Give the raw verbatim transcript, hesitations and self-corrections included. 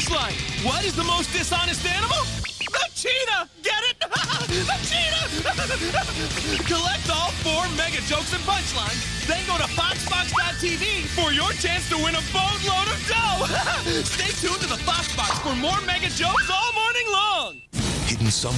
Punchline. What is the most dishonest animal? The cheetah! Get it? The cheetah! Collect all four mega jokes and punchlines. Then go to foxbox dot t v for your chance to win a boatload of dough. Stay tuned to the Foxbox for more mega jokes all morning long. Hidden somewhere.